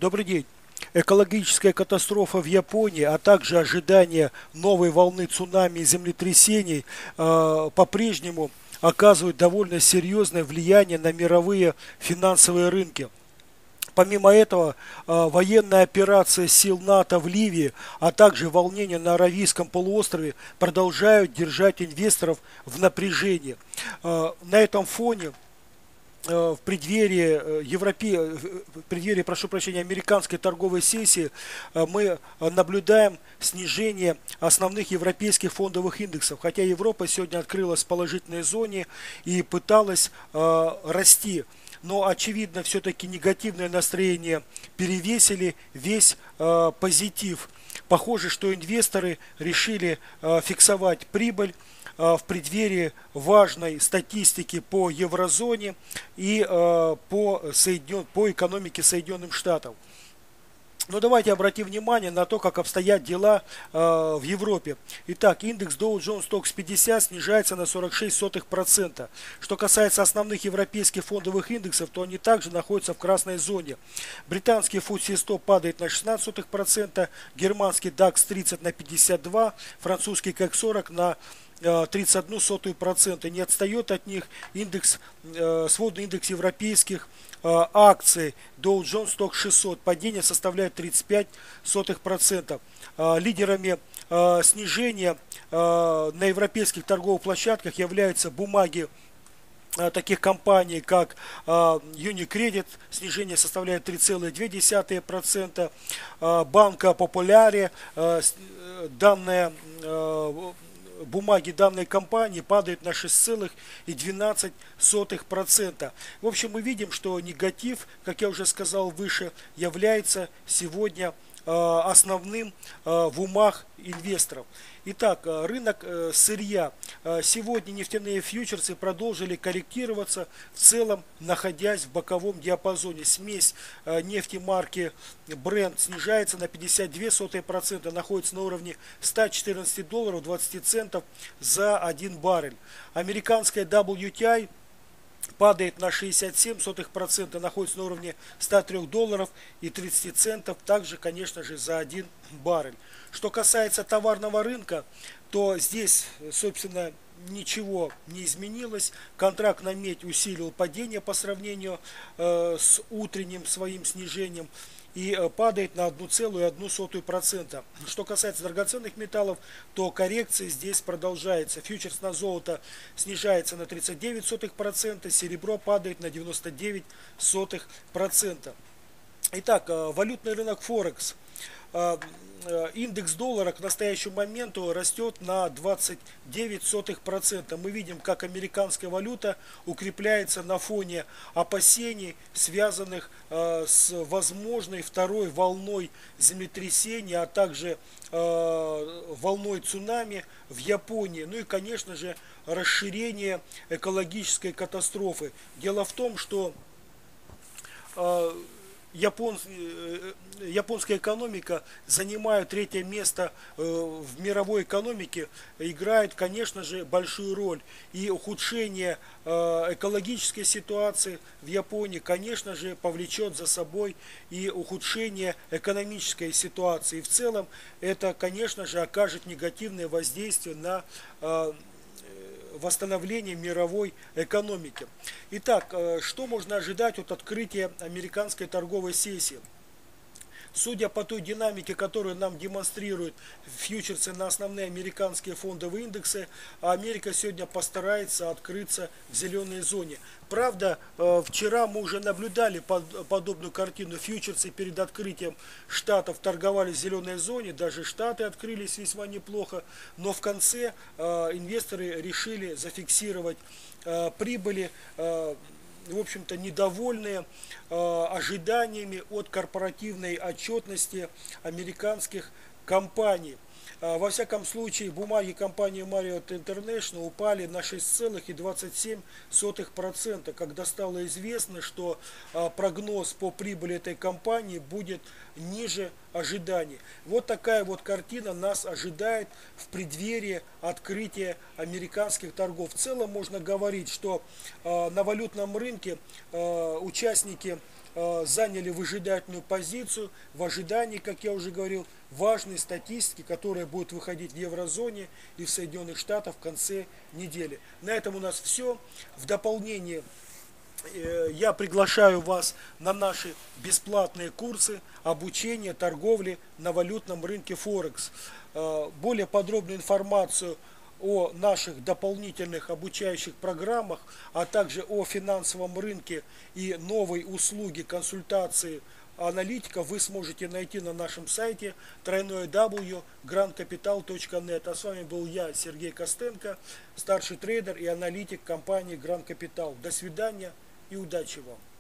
Добрый день. Экологическая катастрофа в Японии, а также ожидание новой волны цунами и землетрясений по-прежнему оказывают довольно серьезное влияние на мировые финансовые рынки. Помимо этого, военная операция сил НАТО в Ливии, а также волнения на Аравийском полуострове продолжают держать инвесторов в напряжении. На этом фоне в преддверии прошу прощения, американской торговой сессии мы наблюдаем снижение основных европейских фондовых индексов. Хотя Европа сегодня открылась в положительной зоне и пыталась расти. Но очевидно, все-таки негативное настроение перевесили весь позитив. Похоже, что инвесторы решили фиксовать прибыль в преддверии важной статистики по еврозоне и по экономике Соединенных Штатов. Но давайте обратим внимание на то, как обстоят дела в Европе. Итак, индекс Dow Jones Stocks 50 снижается на 0,46%. Что касается основных европейских фондовых индексов, то они также находятся в красной зоне. Британский FTSE 100 падает на 16%, германский DAX 30 на 52%, французский CAC 40 на 0,31%. Не отстает от них сводный индекс европейских акций Dow Jones Stock 600. Падение составляет 0,35%. Лидерами снижения на европейских торговых площадках являются бумаги таких компаний, как Unicredit, снижение составляет 3,2%, Банка Популяре, бумаги данной компании падают на 6,12%. В общем, мы видим, что негатив, как я уже сказал выше, является сегодня основным в умах инвесторов. Итак, рынок сырья. Сегодня нефтяные фьючерсы продолжили корректироваться, в целом находясь в боковом диапазоне. Смесь нефти марки Brent снижается на 0,52%, находится на уровне $114 20 центов за 1 баррель. Американская WTI падает на 67%, находится на уровне $103 и 30 центов, также, конечно же, за 1 баррель. Что касается товарного рынка, то здесь, собственно, ничего не изменилось. Контракт на медь усилил падение по сравнению с утренним своим снижением и падает на 1,01%. Что касается драгоценных металлов, то коррекция здесь продолжается. Фьючерс на золото снижается на 0,39%, серебро падает на 0,99%. Итак, валютный рынок Форекс. Индекс доллара к настоящему моменту растет на 29%. Мы видим, как американская валюта укрепляется на фоне опасений, связанных с возможной второй волной землетрясения, а также волной цунами в Японии. Ну и, конечно же, расширение экологической катастрофы. Дело в том, что японская экономика, занимая третье место в мировой экономике, играет, конечно же, большую роль. И ухудшение экологической ситуации в Японии, конечно же, повлечет за собой и ухудшение экономической ситуации. И в целом это, конечно же, окажет негативное воздействие на восстановления мировой экономики. Итак, что можно ожидать от открытия американской торговой сессии? Судя по той динамике, которую нам демонстрируют фьючерсы на основные американские фондовые индексы, Америка сегодня постарается открыться в зеленой зоне. Правда, вчера мы уже наблюдали подобную картину. Фьючерсы перед открытием штатов торговали в зеленой зоне, даже штаты открылись весьма неплохо, но в конце инвесторы решили зафиксировать прибыли, в общем-то, недовольные ожиданиями от корпоративной отчетности американских компаний. Во всяком случае, бумаги компании Marriott International упали на 6,27%, когда стало известно, что прогноз по прибыли этой компании будет ниже ожиданий. Вот такая вот картина нас ожидает в преддверии открытия американских торгов. В целом можно говорить, что на валютном рынке участники заняли выжидательную позицию в ожидании, как я уже говорил, важной статистики, которая будет выходить в еврозоне и в Соединенных Штатах в конце недели. На этом у нас все. В дополнение я приглашаю вас на наши бесплатные курсы обучения торговли на валютном рынке Форекс. Более подробную информацию о наших дополнительных обучающих программах, а также о финансовом рынке и новой услуге консультации аналитиков вы сможете найти на нашем сайте www.grandcapital.net. А с вами был я, Сергей Костенко, старший трейдер и аналитик компании Grand Capital. До свидания и удачи вам!